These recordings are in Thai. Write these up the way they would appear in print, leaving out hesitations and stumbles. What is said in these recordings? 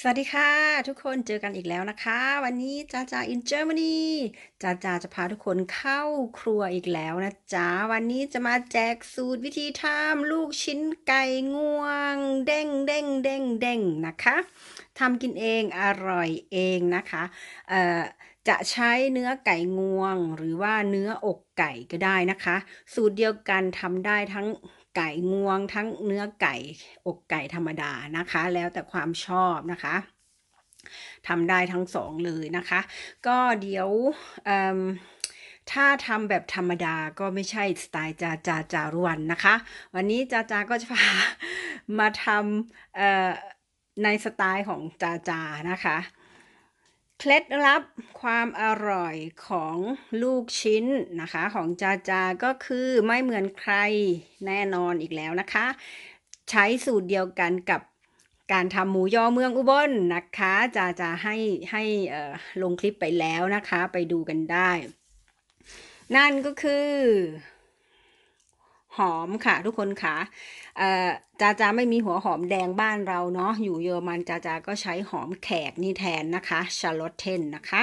วัสดีค่ะทุกคนเจอกันอีกแล้วนะคะวันนี้จ้าจา in Germany จ้าจาจะพาทุกคนเข้าครัวอีกแล้วนะจ๊ะวันนี้จะมาแจกสูตรวิธีทำลูกชิ้นไก่งวงเด้งเด้งเด้งเด้งนะคะทำกินเองอร่อยเองนะคะเอ่อจะใช้เนื้อไก่งวงหรือว่าเนื้ออกไก่ก็ได้นะคะสูตรเดียวกันทำได้ทั้งไก่งวงทั้งเนื้อไก่อกไก่ธรรมดานะคะแล้วแต่ความชอบนะคะทำได้ทั้งสองเลยนะคะก็เดี๋ยวถ้าทำแบบธรรมดาก็ไม่ใช่สไตล์จารุวันนะคะวันนี้จาก็จะพามาทำในสไตล์ของจานะคะเคล็ดลับความอร่อยของลูกชิ้นนะคะของจาก็คือไม่เหมือนใครแน่นอนอีกแล้วนะคะใช้สูตรเดียวกันกับการทำหมูยอเมืองอุบลนะคะจะให้ลงคลิปไปแล้วนะคะไปดูกันได้นั่นก็คือหอมค่ะทุกคนค่ะจาไม่มีหัวหอมแดงบ้านเราเนาะอยู่เยอรมันจาก็ใช้หอมแขกนี่แทนนะคะชาร์ลอตเทนนะคะ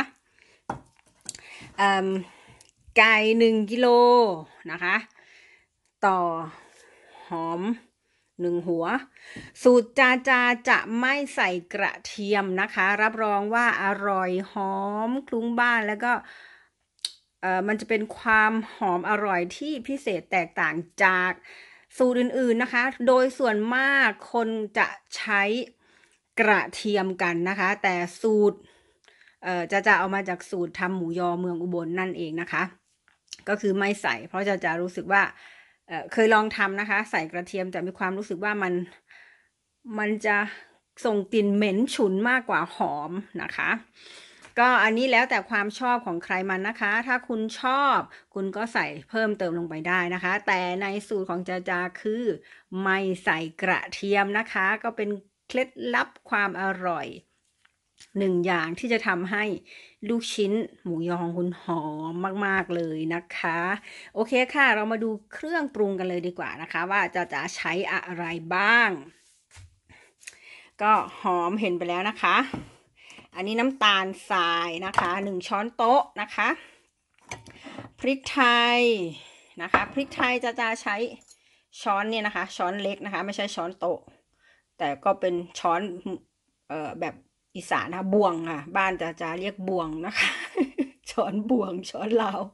ไก่1 กิโลนะคะต่อหอม1 หัวสูตรจะไม่ใส่กระเทียมนะคะรับรองว่าอร่อยหอมคลุ้งบ้านแล้วก็มันจะเป็นความหอมอร่อยที่พิเศษแตกต่างจากสูตรอื่นๆนะคะโดยส่วนมากคนจะใช้กระเทียมกันนะคะแต่สูตรจะเอามาจากสูตรทำหมูยอเมืองอุบลนั่นเองนะคะก็คือไม่ใส่เพราะจะรู้สึกว่าเคยลองทำนะคะใส่กระเทียมแต่มีความรู้สึกว่ามันจะส่งกลิ่นเหม็นฉุนมากกว่าหอมนะคะก็อันนี้แล้วแต่ความชอบของใครมันนะคะถ้าคุณชอบคุณก็ใส่เพิ่มเติมลงไปได้นะคะแต่ในสูตรของจาคือไม่ใส่กระเทียมนะคะก็เป็นเคล็ดลับความอร่อย1 อย่างที่จะทำให้ลูกชิ้นหมูยอของคุณหอมมากๆเลยนะคะโอเคค่ะเรามาดูเครื่องปรุงกันเลยดีกว่านะคะว่าจะใช้อะไรบ้างก็หอมเห็นไปแล้วนะคะอันนี้น้ำตาลทรายนะคะ1 ช้อนโต๊ะนะคะพริกไทยนะคะพริกไทยจะใช้ช้อนเนี่ยนะคะช้อนเล็กนะคะไม่ใช่ช้อนโต๊ะแต่ก็เป็นช้อนแบบอีสานนะบวงค่ะบ้านจะเรียกบวงนะคะช้อนบวงช้อนลาว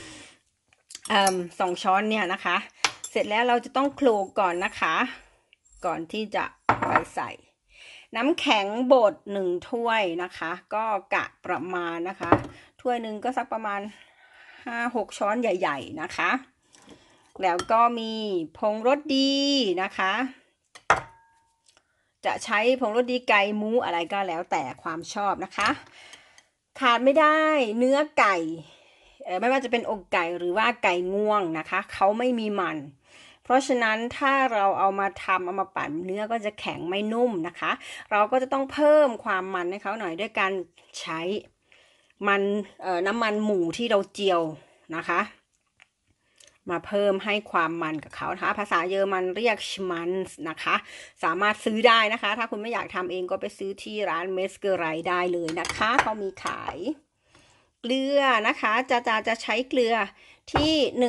2 ช้อนเนี่ยนะคะเสร็จแล้วเราจะต้องโขลกก่อนนะคะก่อนที่จะไปใส่น้ำแข็งบด1 ถ้วยนะคะก็กะประมาณนะคะถ้วยหนึ่งก็สักประมาณ5-6 ช้อนใหญ่ๆนะคะแล้วก็มีผงรสดีนะคะจะใช้ผงรสดีไก่หมูอะไรก็แล้วแต่ความชอบนะคะขาดไม่ได้เนื้อไก่ไม่ว่าจะเป็นอกไก่หรือว่าไก่งวงนะคะเขาไม่มีมันเพราะฉะนั้นถ้าเราเอามาปั่นเนื้อก็จะแข็งไม่นุ่มนะคะเราก็จะต้องเพิ่มความมันให้เขาหน่อยด้วยการใช้มันน้ำมันหมูที่เราเจียวนะคะมาเพิ่มให้ความมันกับเขานะคะภาษาเยอรมันเรียกชมันส์นะคะสามารถซื้อได้นะคะถ้าคุณไม่อยากทำเองก็ไปซื้อที่ร้านเมสเกอร์ไรได้เลยนะคะเขามีขายเกลือนะคะจะใช้เกลือที่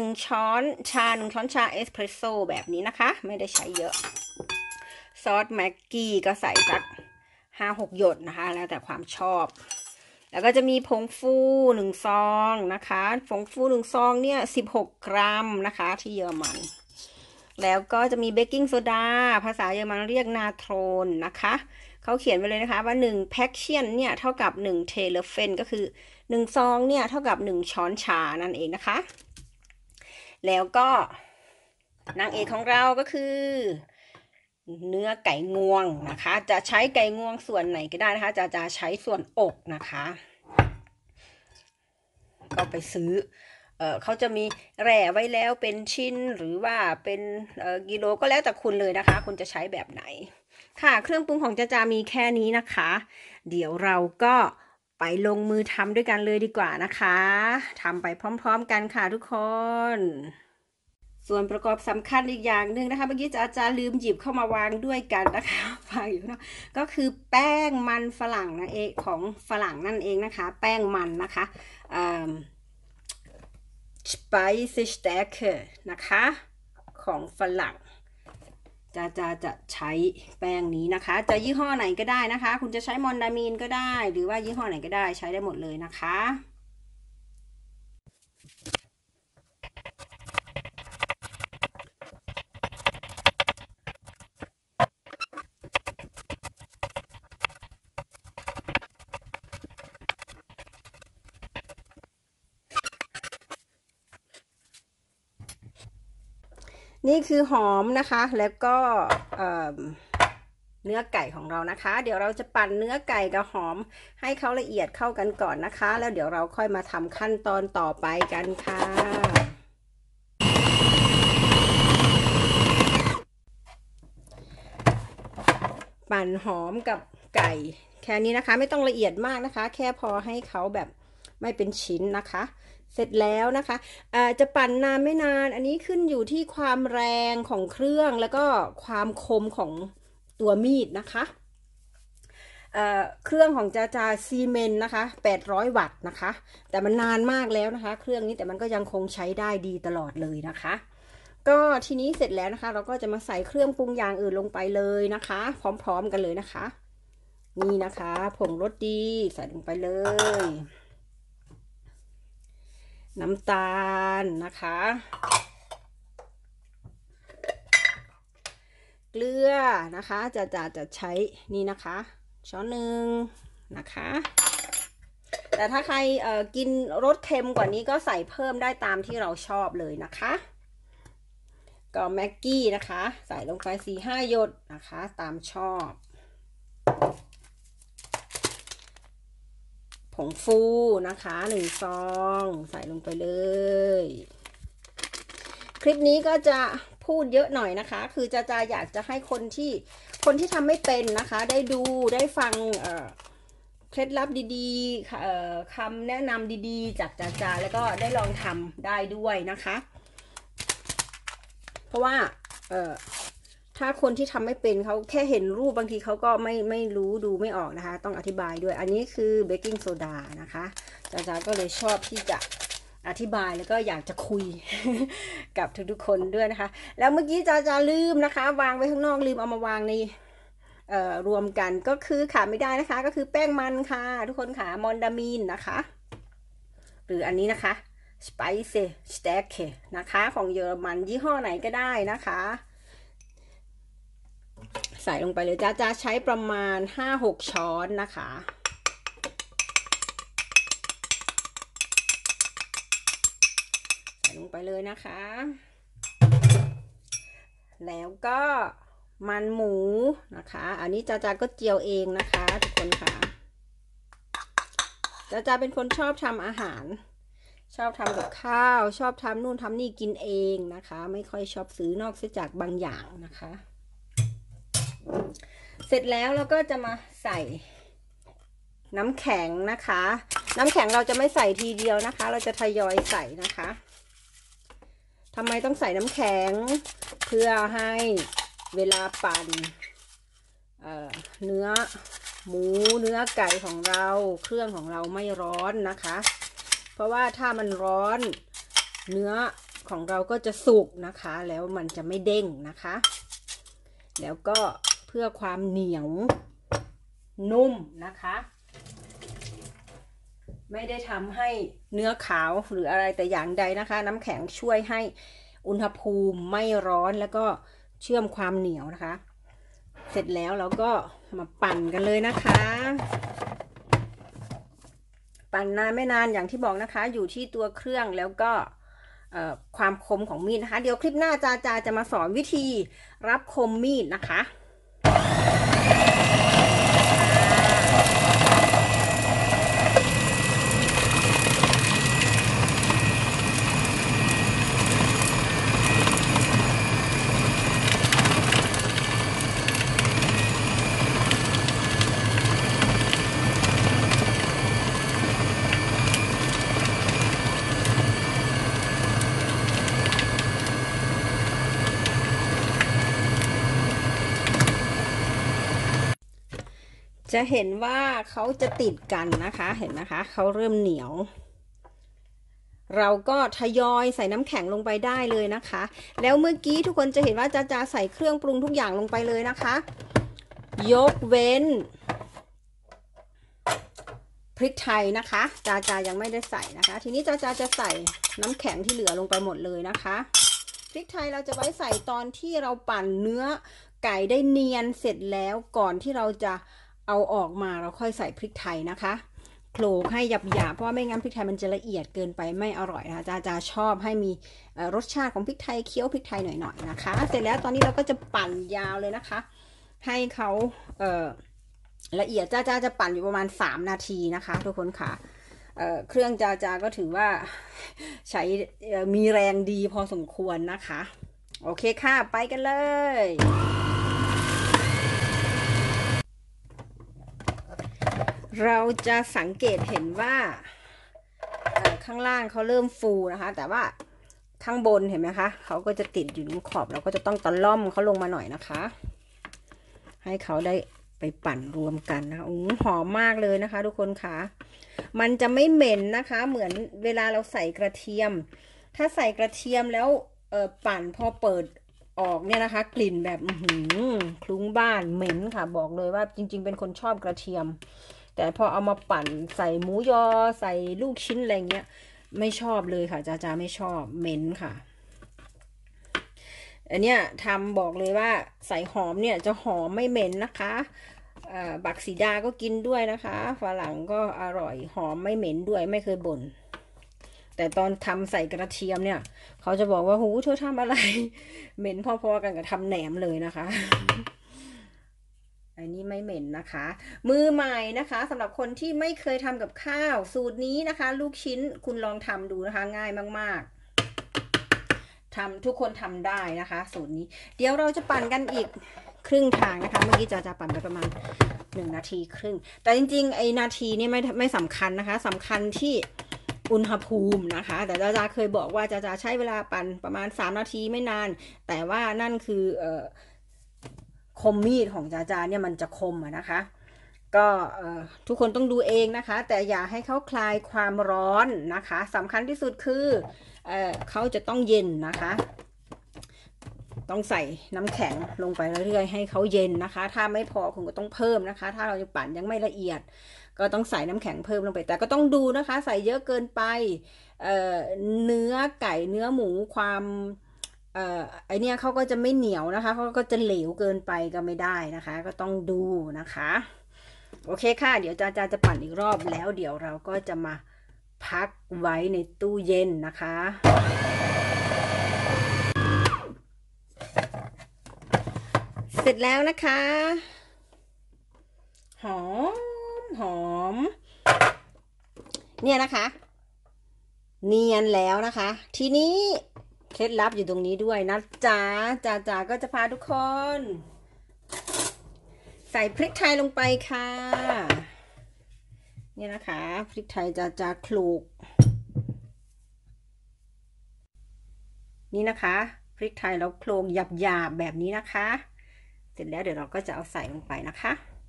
1 ช้อนชาเอสเพรสโซ่แบบนี้นะคะไม่ได้ใช้เยอะซอสแม็กกี้ก็ใส่สัก5-6 หยดนะคะแล้วแต่ความชอบแล้วก็จะมีผงฟู1 ซองนะคะผงฟู1 ซองเนี่ย16 กรัมนะคะที่เยอรมันแล้วก็จะมีเบกกิ้งโซดาภาษาเยอรมันเรียกนาโทรนนะคะเขาเขียนไว้เลยนะคะว่า1 แพ็กเชียนเนี่ยเท่ากับ1 เทเลเฟนก็คือ1 ซองเนี่ยเท่ากับ1 ช้อนชานั่นเองนะคะแล้วก็นางเอกของเราก็คือเนื้อไก่งวงนะคะจะใช้ไก่งวงส่วนไหนก็ได้นะคะจะใช้ส่วนอกนะคะก็ไปซื้อเขาจะมีแร่ไว้แล้วเป็นชิ้นหรือว่าเป็นกิโลก็แล้วแต่คุณเลยนะคะคุณจะใช้แบบไหนค่ะเครื่องปรุงของจามีแค่นี้นะคะเดี๋ยวเราก็ไปลงมือทำด้วยกันเลยดีกว่านะคะทำไปพร้อมๆกันค่ะทุกคนส่วนประกอบสำคัญอีกอย่างหนึ่งนะคะเมื่อกี้อาจารย์ลืมหยิบเข้ามาวางด้วยกันนะคะวางอยู่เนาะก็คือแป้งมันฝรั่งนั่นเองของฝรั่งนั่นเองนะคะแป้งมันนะคะSpeisestärke นะคะของฝรั่งจะใช้แป้งนี้นะคะจะยี่ห้อไหนก็ได้นะคะคุณจะใช้มอนดามีนก็ได้หรือว่ายี่ห้อไหนก็ได้ใช้ได้หมดเลยนะคะนี่คือหอมนะคะแล้วก็เนื้อไก่ของเรานะคะเดี๋ยวเราจะปั่นเนื้อไก่กับหอมให้เขาละเอียดเข้ากันก่อนนะคะแล้วเดี๋ยวเราค่อยมาทำขั้นตอนต่อไปกันค่ะปั่นหอมกับไก่แค่นี้นะคะไม่ต้องละเอียดมากนะคะแค่พอให้เขาแบบไม่เป็นชิ้นนะคะเสร็จแล้วนะคะจะปั่นนานไม่นานอันนี้ขึ้นอยู่ที่ความแรงของเครื่องแล้วก็ความคมของตัวมีดนะคะเครื่องของจาซีเมนนะคะ800 วัตต์นะคะแต่มันนานมากแล้วนะคะเครื่องนี้แต่มันก็ยังคงใช้ได้ดีตลอดเลยนะคะก็ทีนี้เสร็จแล้วนะคะเราก็จะมาใส่เครื่องปรุงอย่างอื่นลงไปเลยนะคะพร้อมๆกันเลยนะคะนี่นะคะผงรสดีใส่ลงไปเลยน้ำตาลนะคะเกลือนะคะจะใช้นี่นะคะช้อนหนึ่งนะคะแต่ถ้าใครกินรสเค็มกว่านี้ก็ใส่เพิ่มได้ตามที่เราชอบเลยนะคะก็แม็กกี้นะคะใส่ลงไป4-5 หยดนะคะตามชอบผงฟูนะคะ1 ซองใส่ลงไปเลยคลิปนี้ก็จะพูดเยอะหน่อยนะคะคือจะอยากจะให้คนที่ทำไม่เป็นนะคะได้ดูได้ฟังเคล็ดลับดีๆคำแนะนำดีๆจากจาแล้วก็ได้ลองทำได้ด้วยนะคะเพราะว่าถ้าคนที่ทำไม่เป็นเขาแค่เห็นรูปบางทีเขาก็ไม่รู้ดูไม่ออกนะคะต้องอธิบายด้วยอันนี้คือเบกกิ้งโซดานะคะจาก็เลยชอบที่จะอธิบายแล้วก็อยากจะคุย กับทุกๆคนด้วยนะคะแล้วเมื่อกี้จาลืมนะคะวางไว้ข้างนอกลืมเอามาวางในรวมกันก็คือขาดไม่ได้นะคะก็คือแป้งมันค่ะทุกคนค่ะมอนดามีนนะคะหรืออันนี้นะคะSpeisestärkeนะคะของเยอรมันยี่ห้อไหนก็ได้นะคะใส่ลงไปเลยจ้าใช้ประมาณ5-6 ช้อนนะคะใส่ลงไปเลยนะคะแล้วก็มันหมูนะคะอันนี้จาก็เจียวเองนะคะทุกคนค่ะจาเป็นคนชอบทำอาหารชอบทำกับข้าวชอบทำนู่นทำนี่กินเองนะคะไม่ค่อยชอบซื้อนอกจากบางอย่างนะคะเสร็จแล้วเราก็จะมาใส่น้ำแข็งนะคะน้ำแข็งเราจะไม่ใส่ทีเดียวนะคะเราจะทยอยใส่นะคะทำไมต้องใส่น้ำแข็งเพื่อให้เวลาปั่นเนื้อหมูเนื้อไก่ของเราเครื่องของเราไม่ร้อนนะคะเพราะว่าถ้ามันร้อนเนื้อของเราก็จะสุกนะคะแล้วมันจะไม่เด้งนะคะแล้วก็เพื่อความเหนียวนุ่มนะคะไม่ได้ทำให้เนื้อขาวหรืออะไรแต่อย่างใดนะคะน้ำแข็งช่วยให้อุณหภูมิไม่ร้อนแล้วก็เชื่อมความเหนียวนะคะเสร็จแล้วเราก็มาปั่นกันเลยนะคะปั่นนานไม่นานอย่างที่บอกนะคะอยู่ที่ตัวเครื่องแล้วก็ความคมของมีดนะคะเดี๋ยวคลิปหน้าจะมาสอนวิธีรับคมมีดนะคะจะเห็นว่าเขาจะติดกันนะคะเห็นไหมคะเขาเริ่มเหนียวเราก็ทยอยใส่น้ำแข็งลงไปได้เลยนะคะแล้วเมื่อกี้ทุกคนจะเห็นว่าจะใส่เครื่องปรุงทุกอย่างลงไปเลยนะคะยกเว้นพริกไทยนะคะจายังไม่ได้ใส่นะคะทีนี้จาจะใส่น้ำแข็งที่เหลือลงไปหมดเลยนะคะพริกไทยเราจะไว้ใส่ตอนที่เราปั่นเนื้อไก่ได้เนียนเสร็จแล้วก่อนที่เราจะเอาออกมาเราค่อยใส่พริกไทยนะคะโขลกให้หยาบๆเพราะว่าไม่งั้นพริกไทยมันจะละเอียดเกินไปไม่อร่อยนะคะจาชอบให้มีรสชาติของพริกไทยเคี้ยวพริกไทยหน่อยๆนะคะเสร็จแล้วตอนนี้เราก็จะปั่นยาวเลยนะคะให้เขาละเอียดจาจะปั่นอยู่ประมาณ3 นาทีนะคะทุกคนค่ะเครื่องจาก็ถือว่าใช้มีแรงดีพอสมควรนะคะโอเคค่ะไปกันเลยเราจะสังเกตเห็นว่าข้างล่างเขาเริ่มฟูนะคะแต่ว่าข้างบนเห็นไหมคะเขาก็จะติดอยู่ตรงขอบเราก็จะต้องตะล่อมเขาลงมาหน่อยนะคะให้เขาได้ไปปั่นรวมกันนะคะหอมมากเลยนะคะทุกคนค่ะมันจะไม่เหม็นนะคะเหมือนเวลาเราใส่กระเทียมถ้าใส่กระเทียมแล้วปั่นพอเปิดออกเนี่ยนะคะกลิ่นแบบคลุ้งบ้านเหม็นค่ะบอกเลยว่าจริงๆเป็นคนชอบกระเทียมแต่พอเอามาปั่นใส่หมูยอใส่ลูกชิ้นอะไรเงี้ยไม่ชอบเลยค่ะจาไม่ชอบเหม็นค่ะอันเนี้ยทำบอกเลยว่าใส่หอมเนี่ยจะหอมไม่เหม็นนะคะบักสีดาก็กินด้วยนะคะฝรั่งก็อร่อยหอมไม่เหม็นด้วยไม่เคยบ่นแต่ตอนทำใส่กระเทียมเนี่ยเขาจะบอกว่าหูเธอทำอะไรเหม็นพอๆกันกับทำแหนมเลยนะคะอันนี้ไม่เหม็นนะคะมือใหม่นะคะสำหรับคนที่ไม่เคยทำกับข้าวสูตรนี้นะคะลูกชิ้นคุณลองทำดูนะคะง่ายมากๆทุกคนทำได้นะคะสูตรนี้เดี๋ยวเราจะปั่นกันอีกครึ่งทางนะคะเมื่อกี้จะปั่นไปประมาณ1 นาทีครึ่งแต่จริงๆไอ้นาทีนี่ไม่สำคัญนะคะสำคัญที่อุณหภูมินะคะแต่จาเคยบอกว่าจะใช้เวลาปั่นประมาณ3 นาทีไม่นานแต่ว่านั่นคือคมมีดของจาเนี่ยมันจะคมนะคะก็ทุกคนต้องดูเองนะคะแต่อย่าให้เขาคลายความร้อนนะคะสำคัญที่สุดคือเขาจะต้องเย็นนะคะต้องใส่น้ำแข็งลงไปเรื่อยๆให้เขาเย็นนะคะถ้าไม่พอคุณก็ต้องเพิ่มนะคะถ้าเราจะปั่นยังไม่ละเอียดก็ต้องใส่น้ำแข็งเพิ่มลงไปแต่ก็ต้องดูนะคะใส่เยอะเกินไปเนื้อไก่เนื้อหมูความไอเนี้ยเขาก็จะไม่เหนียวนะคะเขาก็จะเหลวเกินไปก็ไม่ได้นะคะก็ต้องดูนะคะโอเคค่ะเดี๋ยวจะปั่นอีกรอบแล้วเดี๋ยวเราก็จะมาพักไว้ในตู้เย็นนะคะเสร็จแล้วนะคะหอมเนี่ยนะคะเนียนแล้วนะคะทีนี้เคล็ดลับอยู่ตรงนี้ด้วยนะจ๊ะจ๋าก็จะพาทุกคนใส่พริกไทยลงไปค่ะเนี่ยนะคะพริกไทยจะโขลกนี่นะคะพริกไทยเราโขลกหยาบแบบนี้นะคะเสร็จแล้วเดี๋ยวเราก็จะเอาใส่ลงไปนะคะ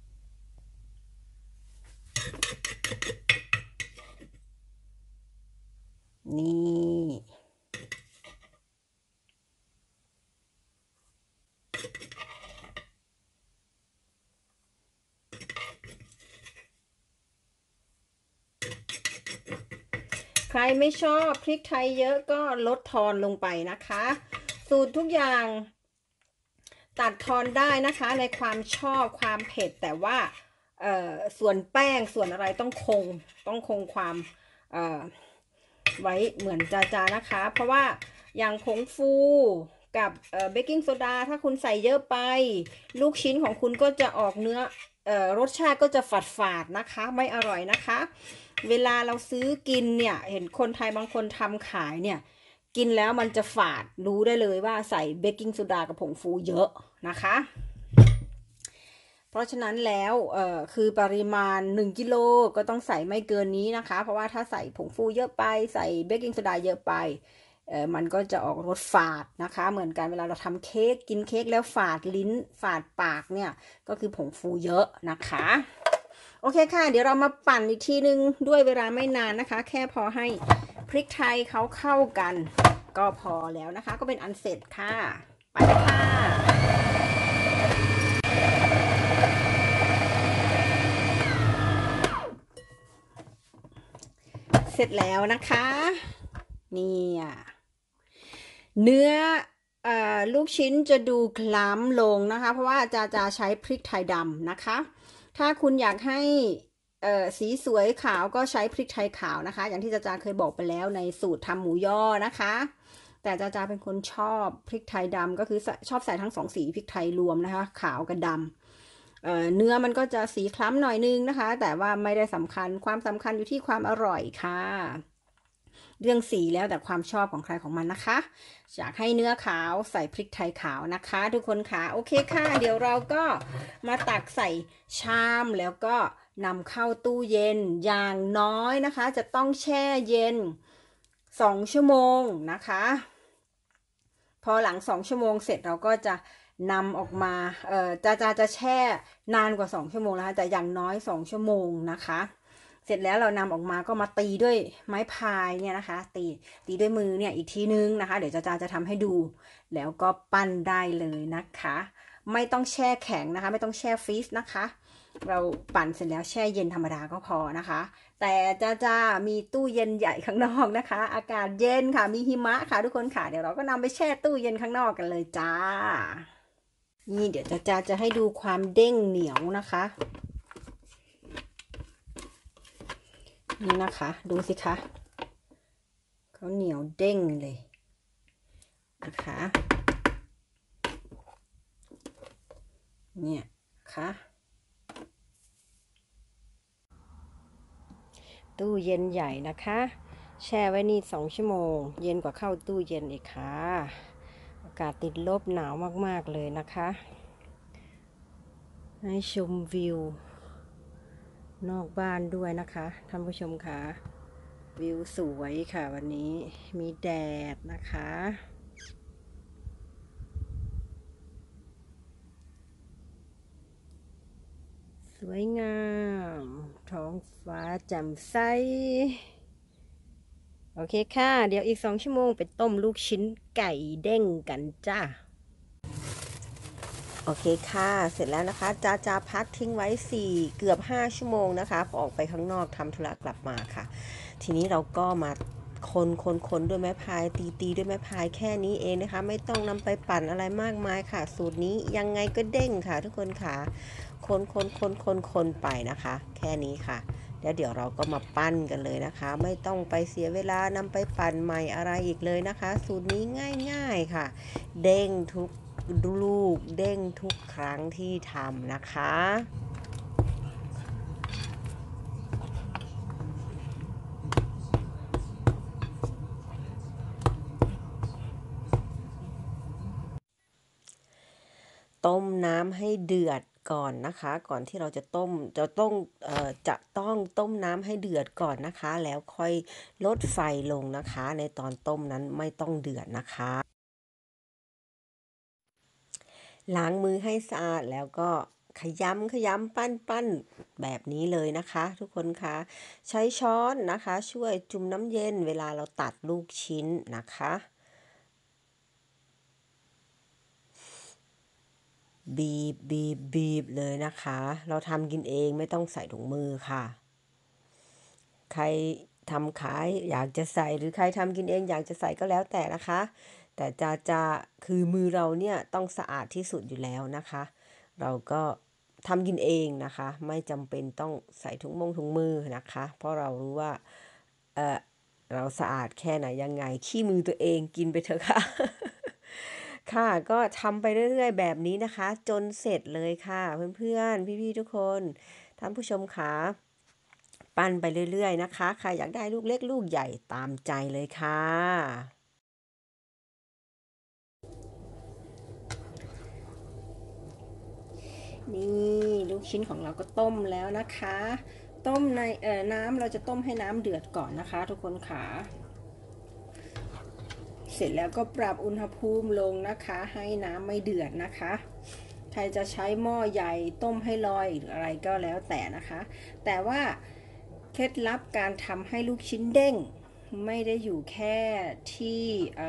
นี่ใครไม่ชอบพริกไทยเยอะก็ลดทอนลงไปนะคะสูตรทุกอย่างตัดทอนได้นะคะในความชอบความเผ็ดแต่ว่าส่วนแป้งส่วนอะไรต้องคงความไว้เหมือนจานะคะเพราะว่าอย่างผงฟูกับเบกกิ้งโซดาถ้าคุณใส่เยอะไปลูกชิ้นของคุณก็จะออกเนื้อรสชาติก็จะฝาดนะคะไม่อร่อยนะคะเวลาเราซื้อกินเนี่ยเห็นคนไทยบางคนทำขายเนี่ยกินแล้วมันจะฝาดรู้ได้เลยว่าใส่เบกกิ้งโซดากับผงฟูเยอะนะคะเพราะฉะนั้นแล้วคือปริมาณ1 กิโลก็ต้องใส่ไม่เกินนี้นะคะเพราะว่าถ้าใส่ผงฟูเยอะไปใส่เบกกิ้งโซดาเยอะไปมันก็จะออกรสฝาดนะคะเหมือนกันเวลาเราทำเค้กกินเค้กแล้วฝาดลิ้นฝาดปากเนี่ยก็คือผงฟูเยอะนะคะอเคค่ะเดี๋ยวเรามาปั่นอีกทีนึงด้วยเวลาไม่นานนะคะแค่พอให้พริกไทยเขาเข้ากันก็พอแล้วนะคะก็เป็นอันเสร็จค่ะไปเลยค่ะเสร็จแล้วนะคะนี่เนื้อลูกชิ้นจะดูคล้ำลงนะคะเพราะว่าจะใช้พริกไทยดำนะคะถ้าคุณอยากให้สีสวยขาวก็ใช้พริกไทยขาวนะคะอย่างที่จาเคยบอกไปแล้วในสูตรทำหมูย่อนะคะแต่จาเป็นคนชอบพริกไทยดำก็คือชอบใส่ทั้งสองสีพริกไทยรวมนะคะขาวกับดำเนื้อมันก็จะสีคล้ำหน่อยนึงนะคะแต่ว่าไม่ได้สำคัญความสำคัญอยู่ที่ความอร่อยค่ะเรื่องสีแล้วแต่ความชอบของใครของมันนะคะอยากให้เนื้อขาวใส่พริกไทยขาวนะคะทุกคนค่ะโอเคค่ะเดี๋ยวเราก็มาตักใส่ชามแล้วก็นำเข้าตู้เย็นอย่างน้อยนะคะจะต้องแช่เย็น2 ชั่วโมงนะคะพอหลัง2 ชั่วโมงเสร็จเราก็จะนำออกมาจะแช่นานกว่า2 ชั่วโมงนะคะแต่อย่างน้อย2 ชั่วโมงนะคะเสร็จแล้วเรานำออกมาก็มาตีด้วยไม้พายเนี่ยนะคะตีด้วยมือเนี่ยอีกทีนึงนะคะเดี๋ยวจะทำให้ดูแล้วก็ปั้นได้เลยนะคะไม่ต้องแช่แข็งนะคะไม่ต้องแช่ฟรีซนะคะเราปั่นเสร็จแล้วแช่เย็นธรรมดาก็พอนะคะแต่จะมีตู้เย็นใหญ่ข้างนอกนะคะอากาศเย็นค่ะมีหิมะค่ะทุกคนค่ะเดี๋ยวเราก็นำไปแช่ตู้เย็นข้างนอกกันเลยจ้านี่เดี๋ยวจะให้ดูความเด้งเหนียวนะคะนี่นะคะดูสิคะเขาเหนียวเด้งเลยนะคะเนี่ยค่ะตู้เย็นใหญ่นะคะแช่ไว้นี่2 ชั่วโมงเย็นกว่าเข้าตู้เย็นอีกค่ะอากาศติดลบหนาวมากๆเลยนะคะให้ชมวิวนอกบ้านด้วยนะคะท่านผู้ชมค่ะวิวสวยค่ะวันนี้มีแดดนะคะสวยงามท้องฟ้าแจ่มใสโอเคค่ะเดี๋ยวอีก2 ชั่วโมงไปต้มลูกชิ้นไก่เด้งกันจ้าโอเคค่ะเสร็จแล้วนะคะจะพักทิ้งไว้เกือบ5 ชั่วโมงนะคะพอออกไปข้างนอกทำธุระกลับมาค่ะทีนี้เราก็มาคนด้วยไม้พายตีด้วยไม้พายแค่นี้เองนะคะไม่ต้องนำไปปั่นอะไรมากมายค่ะสูตรนี้ยังไงก็เด้งค่ะทุกคนค่ะคนไปนะคะแค่นี้ค่ะแล้วเดี๋ยวเราก็มาปั้นกันเลยนะคะไม่ต้องไปเสียเวลานำไปปั่นใหม่อะไรอีกเลยนะคะสูตรนี้ง่ายๆค่ะเด้งทุกลูกเด้งทุกครั้งที่ทำนะคะต้มน้ำให้เดือดก่อนนะคะก่อนที่เราจะต้องต้มน้ำให้เดือดก่อนนะคะแล้วค่อยลดไฟลงนะคะในตอนต้มนั้นไม่ต้องเดือดนะคะล้างมือให้สะอาดแล้วก็ขยำปั้นแบบนี้เลยนะคะทุกคนคะใช้ช้อนนะคะช่วยจุ่มน้ำเย็นเวลาเราตัดลูกชิ้นนะคะบีบเลยนะคะเราทำกินเองไม่ต้องใส่ถุงมือค่ะใครทำขายอยากจะใส่หรือใครทำกินเองอยากจะใส่ก็แล้วแต่นะคะแต่จะคือมือเราเนี่ยต้องสะอาดที่สุดอยู่แล้วนะคะเราก็ทำกินเองนะคะไม่จำเป็นต้องใส่ถุงมือนะคะเพราะเรารู้ว่าเราสะอาดแค่ไหนยังไงขี้มือตัวเองกินไปเถอะค่ะค่ะก็ทำไปเรื่อยๆแบบนี้นะคะจนเสร็จเลยค่ะเพื่อนๆพี่ๆทุกคนท่านผู้ชมค่ะปั้นไปเรื่อยๆนะคะใครอยากได้ลูกเล็กลูกใหญ่ตามใจเลยค่ะนี่ลูกชิ้นของเราก็ต้มแล้วนะคะต้มในน้ำเราจะต้มให้น้ำเดือดก่อนนะคะทุกคนค่ะเสร็จแล้วก็ปรับอุณหภูมิลงนะคะให้น้ำไม่เดือดนะคะรจะใช้หม้อใหญ่ต้มให้ลอยหรืออะไรก็แล้วแต่นะคะแต่ว่าเคล็ดลับการทำให้ลูกชิ้นเด้งไม่ได้อยู่แค่ที่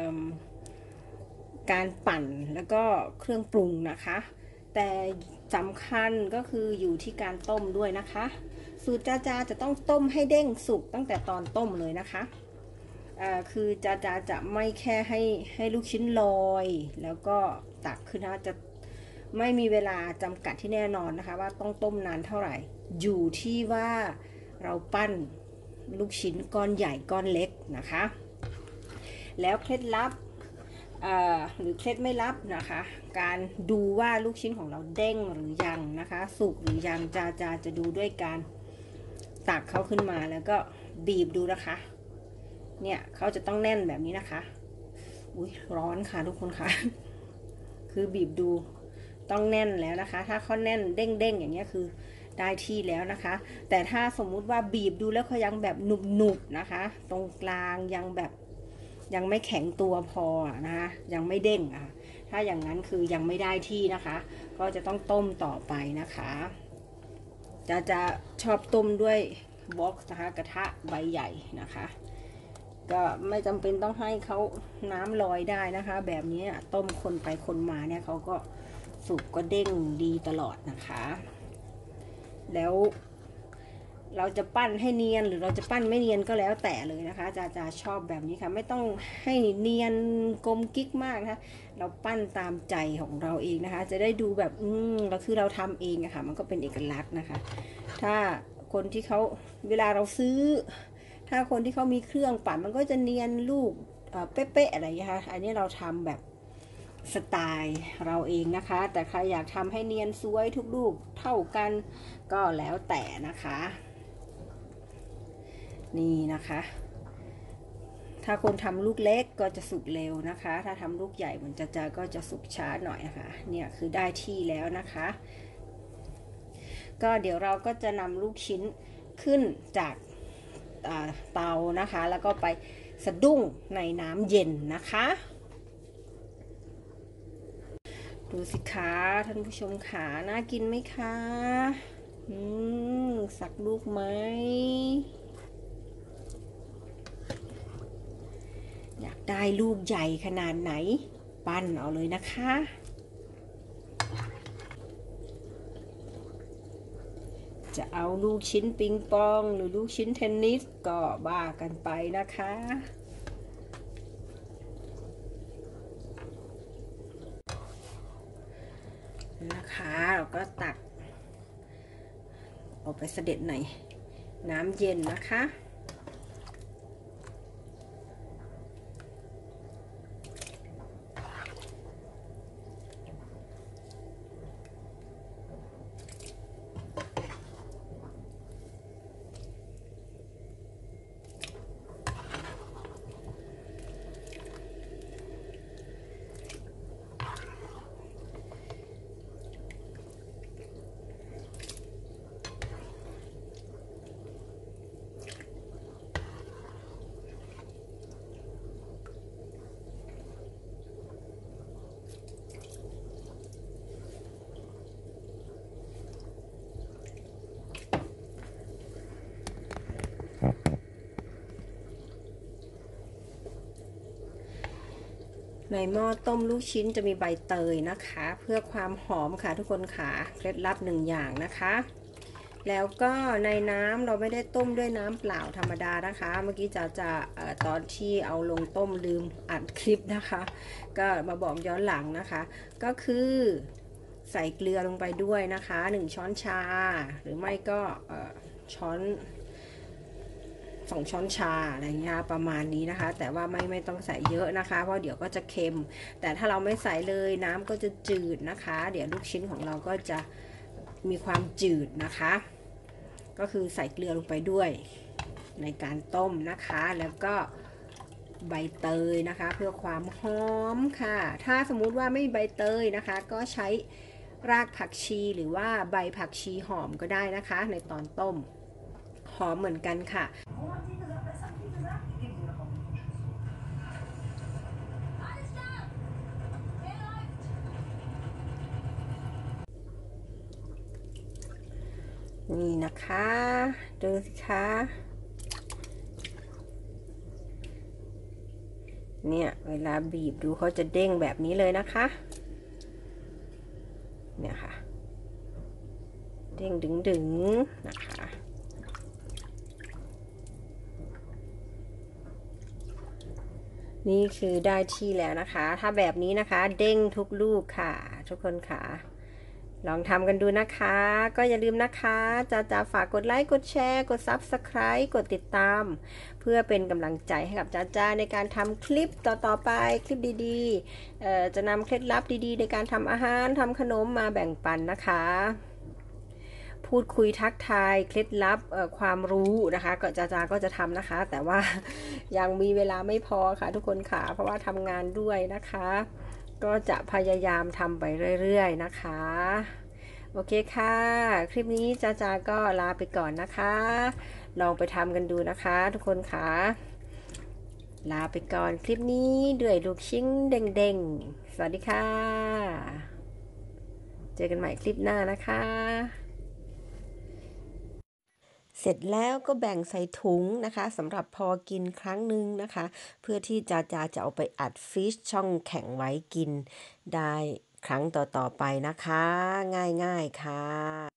การปั่นแล้วก็เครื่องปรุงนะคะแต่สำคัญก็คืออยู่ที่การต้มด้วยนะคะสูตรจ้าจะต้องต้มให้เด้งสุกตั้งแต่ตอนต้มเลยนะคะคือจะไม่แค่ให้ลูกชิ้นลอยแล้วก็ตักขึ้นนะจะไม่มีเวลาจำกัดที่แน่นอนนะคะว่าต้องต้มนานเท่าไหร่อยู่ที่ว่าเราปั้นลูกชิ้นก้อนใหญ่ก้อนเล็กนะคะแล้วเคล็ดลับหรือเคล็ดไม่ลับนะคะการดูว่าลูกชิ้นของเราเด้งหรือยังนะคะสุกหรือยังจะดูด้วยการตักเขาขึ้นมาแล้วก็บีบดูนะคะเนี่ยเขาจะต้องแน่นแบบนี้นะคะอุ๊ยร้อนค่ะทุกคนค่ะคือบีบดูต้องแน่นแล้วนะคะถ้าเขาแน่นเด้งอย่างเงี้ยคือได้ที่แล้วนะคะแต่ถ้าสมมุติว่าบีบดูแล้วเขายังแบบหนุบๆนะคะตรงกลางยังไม่แข็งตัวพอนะคะยังไม่เด้งถ้าอย่างนั้นคือยังไม่ได้ที่นะคะก็จะต้องต้มต่อไปนะคะจะชอบต้มด้วยบ็อกซ์นะคะกระทะใบใหญ่นะคะก็ไม่จำเป็นต้องให้เขาน้ำลอยได้นะคะแบบนี้ต้มคนไปคนมาเนี่ยเขาก็สุกก็เด้งดีตลอดนะคะแล้วเราจะปั้นให้เนียนหรือเราจะปั้นไม่เนียนก็แล้วแต่เลยนะคะจะชอบแบบนี้ค่ะไม่ต้องให้เนียนกลมกิ๊กมากนะคะเราปั้นตามใจของเราเองนะคะจะได้ดูแบบเราคือเราทำเองอะค่ะมันก็เป็นเอกลักษณ์นะคะถ้าคนที่เขาเวลาเราซื้อถ้าคนที่เขามีเครื่องปั่นมันก็จะเนียนลูกเป๊ะๆอะไรอย่างเงี้ยค่ะอันนี้เราทำแบบสไตล์เราเองนะคะแต่ใครอยากทำให้เนียนสวยทุกลูกเท่ากันก็แล้วแต่นะคะนี่นะคะถ้าคนทำลูกเล็กก็จะสุกเร็วนะคะถ้าทำลูกใหญ่มันก็จะสุกช้าหน่อยนะคะเนี่ยคือได้ที่แล้วนะคะก็เดี๋ยวเราก็จะนำลูกชิ้นขึ้นจากเตานะคะแล้วก็ไปสะดุ้งในน้ำเย็นนะคะดูสิคะท่านผู้ชมขาน่ากินไหมคะสักลูกไหมอยากได้ลูกใหญ่ขนาดไหนปั้นเอาเลยนะคะจะเอาลูกชิ้นปิงปองหรือลูกชิ้นเทนนิสก็บ้ากันไปนะคะเราก็ตักเอาไปเสด็จในน้ำเย็นนะคะในหม้อต้มลูกชิ้นจะมีใบเตยนะคะเพื่อความหอมค่ะทุกคนค่ะเคล็ดลับหนึ่งอย่างนะคะแล้วก็ในน้ำเราไม่ได้ต้มด้วยน้ำเปล่าธรรมดานะคะเมื่อกี้จะตอนที่เอาลงต้มลืมอัดคลิปนะคะก็มาบอกย้อนหลังนะคะก็คือใส่เกลือลงไปด้วยนะคะ1 ช้อนชาหรือไม่ก็ช้อน2 ช้อนชาอะไรเงี้ยประมาณนี้นะคะแต่ว่าไม่ต้องใส่เยอะนะคะเพราะเดี๋ยวก็จะเค็มแต่ถ้าเราไม่ใส่เลยน้ำก็จะจืดนะคะเดี๋ยวลูกชิ้นของเราก็จะมีความจืดนะคะก็คือใส่เกลือลงไปด้วยในการต้มนะคะแล้วก็ใบเตยนะคะเพื่อความหอมค่ะถ้าสมมุติว่าไม่มีใบเตยนะคะก็ใช้รากผักชีหรือว่าใบผักชีหอมก็ได้นะคะในตอนต้มหอมเหมือนกันค่ะนี่นะคะดูสิคะเนี่ยเวลาบีบดูเขาจะเด้งแบบนี้เลยนะคะเนี่ยค่ะเด้งดึงๆนะคะนี่คือได้ที่แล้วนะคะถ้าแบบนี้นะคะเด้งทุกลูกค่ะทุกคนค่ะลองทำกันดูนะคะก็อย่าลืมนะคะจะฝากกดไลค์กดแชร์กด Subscribe กดติดตามเพื่อเป็นกำลังใจให้กับจ้าในการทำคลิปต่อไปคลิปดีๆจะนำเคล็ดลับดีๆในการทำอาหารทำขนมมาแบ่งปันนะคะพูดคุยทักทายเคล็ดลับความรู้นะคะก็ก็จะทำนะคะแต่ว่ายังมีเวลาไม่พอค่ะทุกคนค่ะเพราะว่าทำงานด้วยนะคะก็จะพยายามทำไปเรื่อยๆนะคะโอเคค่ะคลิปนี้ก็ลาไปก่อนนะคะลองไปทำกันดูนะคะทุกคนค่ะลาไปก่อนคลิปนี้ด้วยลูกชิ้นเด้งๆสวัสดีค่ะเจอกันใหม่คลิปหน้านะคะเสร็จแล้วก็แบ่งใส่ถุงนะคะสำหรับพอกินครั้งหนึ่งนะคะเพื่อที่จะเอาไปอัดฟิชช่องแข็งไว้กินได้ครั้งต่อไปนะคะง่ายๆค่ะ